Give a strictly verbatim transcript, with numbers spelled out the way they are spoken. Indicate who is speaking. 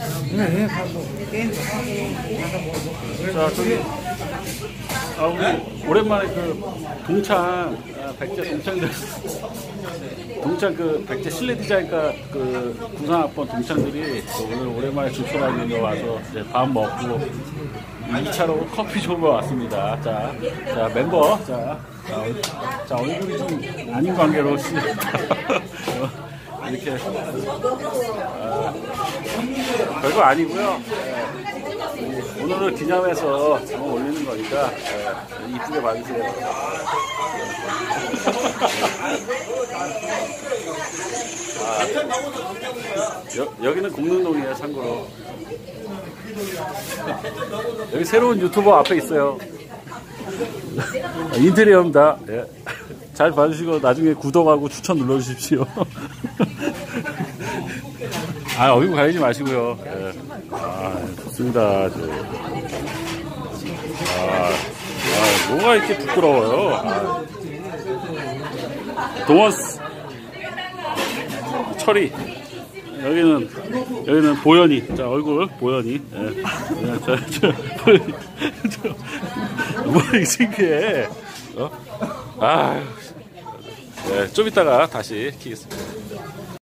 Speaker 1: 네, 가고 게임도 하고 가서 뭐 먹고.
Speaker 2: 자, 저기 아, 우리 오랜만에 그 동창 아, 백제 동창들 동창 그 백제 실내 디자인과 그 구상학번 동창들이 오늘 오랜만에 주초라는 거 와서 이제 밥 먹고 이 차로 커피 쇼가 왔습니다. 자, 자 멤버 자, 자, 얼- 자 얼굴이 좀 아닌 관계로 씨. 이렇게 아, 별거 아니고요. 예, 오늘은 기념해서 한번 올리는 거니까 예, 이쁘게 봐주세요. 아, 여, 여기는 공릉동이에요, 참고로. 여기 새로운 유튜버 앞에 있어요. 인테리어입니다. 예. 잘 봐주시고 나중에 구독하고 추천 눌러주십시오. 아, 얼굴 가리지 마시고요. 예. 아, 좋습니다. 저. 아, 아, 뭐가 이렇게 부끄러워요. 아. 동원스 철이 여기는 여기는 보현이. 자, 얼굴 보현이. 예. 저, 저, 보현이. 뭐 이렇게 창피해. 어? 아, 네, 좀 이따가 다시 키겠습니다.